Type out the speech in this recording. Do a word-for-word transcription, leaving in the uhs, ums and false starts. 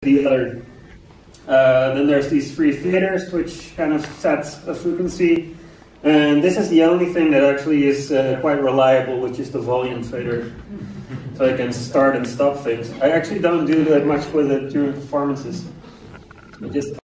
the other. Uh, then there's these three faders, which kind of sets a frequency. And this is the only thing that actually is uh, quite reliable, which is the volume fader. So I can start and stop things. I actually don't do that much with it during performances. I just